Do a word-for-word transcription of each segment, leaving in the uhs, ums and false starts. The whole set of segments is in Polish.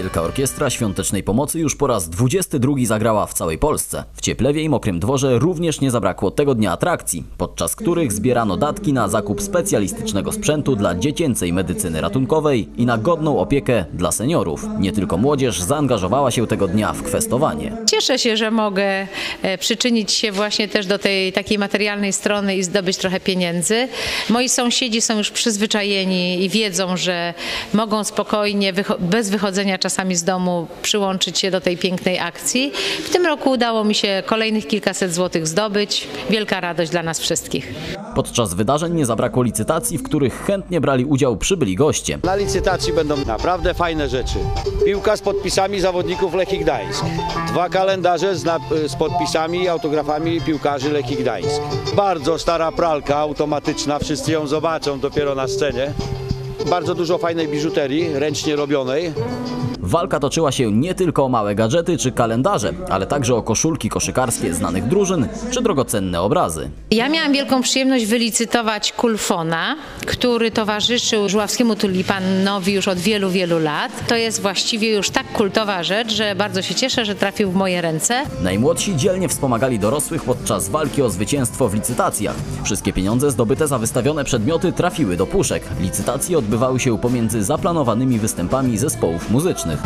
Wielka Orkiestra Świątecznej Pomocy już po raz dwudziesty drugi zagrała w całej Polsce. W Cieplewie i Mokrym Dworze również nie zabrakło tego dnia atrakcji, podczas których zbierano datki na zakup specjalistycznego sprzętu dla dziecięcej medycyny ratunkowej i na godną opiekę dla seniorów. Nie tylko młodzież zaangażowała się tego dnia w kwestowanie. Cieszę się, że mogę przyczynić się właśnie też do tej takiej materialnej strony i zdobyć trochę pieniędzy. Moi sąsiedzi są już przyzwyczajeni i wiedzą, że mogą spokojnie, bez wychodzenia czasami z domu, przyłączyć się do tej pięknej akcji. W tym roku udało mi się kolejnych kilkaset złotych zdobyć. Wielka radość dla nas wszystkich. Podczas wydarzeń nie zabrakło licytacji, w których chętnie brali udział przybyli goście. Na licytacji będą naprawdę fajne rzeczy. Piłka z podpisami zawodników Lechii Gdańsk. Dwa kalendarze z, z podpisami i autografami piłkarzy Lechii Gdańsk. Bardzo stara pralka automatyczna, wszyscy ją zobaczą dopiero na scenie. Bardzo dużo fajnej biżuterii, ręcznie robionej. Walka toczyła się nie tylko o małe gadżety czy kalendarze, ale także o koszulki koszykarskie znanych drużyn czy drogocenne obrazy. Ja miałam wielką przyjemność wylicytować kulfona, który towarzyszył żuławskiemu tulipanowi już od wielu, wielu lat. To jest właściwie już tak kultowa rzecz, że bardzo się cieszę, że trafił w moje ręce. Najmłodsi dzielnie wspomagali dorosłych podczas walki o zwycięstwo w licytacjach. Wszystkie pieniądze zdobyte za wystawione przedmioty trafiły do puszek. Licytacje odbywały się pomiędzy zaplanowanymi występami zespołów muzycznych.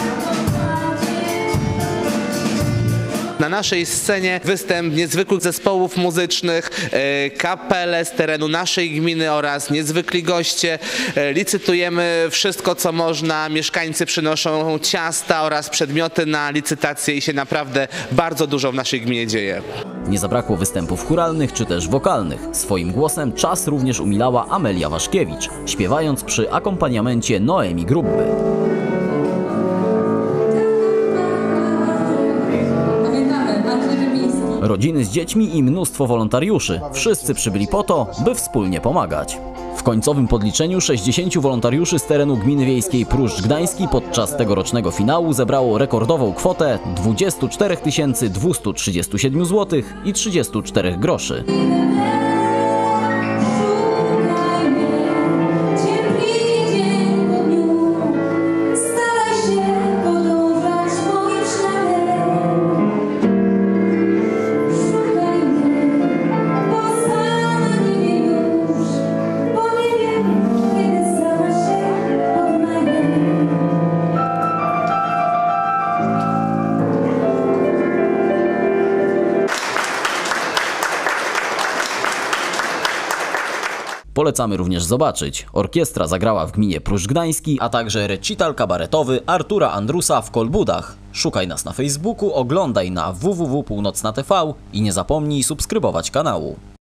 Na naszej scenie występ niezwykłych zespołów muzycznych, kapele z terenu naszej gminy oraz niezwykli goście. Licytujemy wszystko, co można. Mieszkańcy przynoszą ciasta oraz przedmioty na licytację i się naprawdę bardzo dużo w naszej gminie dzieje. Nie zabrakło występów chóralnych czy też wokalnych. Swoim głosem czas również umilała Amelia Waszkiewicz, śpiewając przy akompaniamencie Noemi Grubby. Rodziny z dziećmi i mnóstwo wolontariuszy. Wszyscy przybyli po to, by wspólnie pomagać. W końcowym podliczeniu sześćdziesięciu wolontariuszy z terenu gminy wiejskiej Pruszcz Gdański podczas tegorocznego finału zebrało rekordową kwotę dwudziestu czterech tysięcy dwustu trzydziestu siedmiu złotych i trzydziestu czterech groszy. Polecamy również zobaczyć. Orkiestra zagrała w gminie Pruszcz Gdański, a także recital kabaretowy Artura Andrusa w Kolbudach. Szukaj nas na Facebooku, oglądaj na w w w kropka północna t v i nie zapomnij subskrybować kanału.